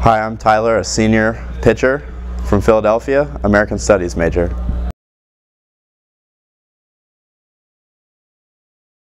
Hi, I'm Tyler, a senior pitcher from Philadelphia, American Studies major.